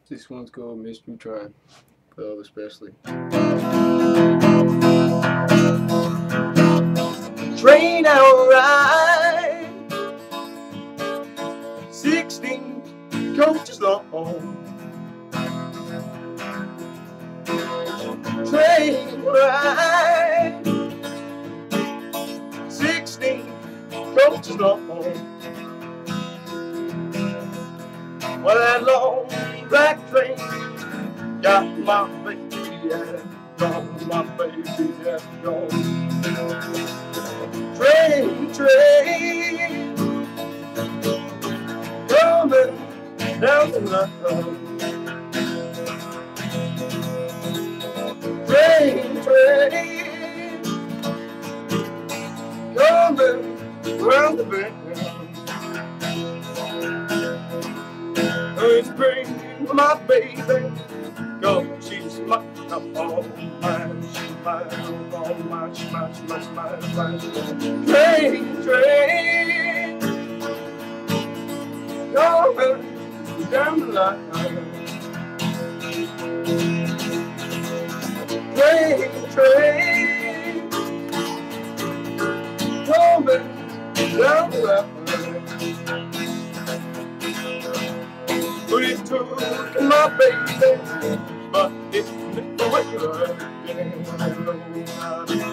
This one's called Missed You Trying, for Elvis especially. Train outright, 16 coaches long. Train ride, 16 coaches long. Well, that long black train got my baby and gone, my baby and gone. Train, train, coming down the line. Train, train, coming round the bend. It's bringing my baby, 'cause she's mine, all mine, she's mine, all mine, she's mine, she's mine, she's mine, she's mine. Train, train, coming down the line. Train, train, coming down the line. But it took my baby, but it never went again. I know.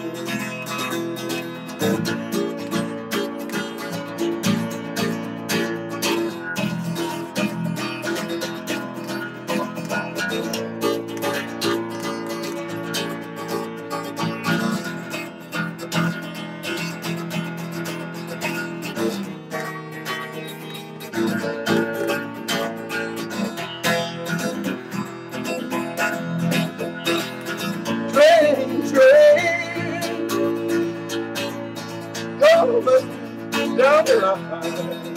Down the line.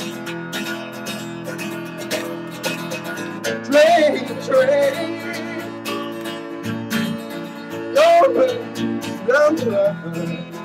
Train, train, going down the line.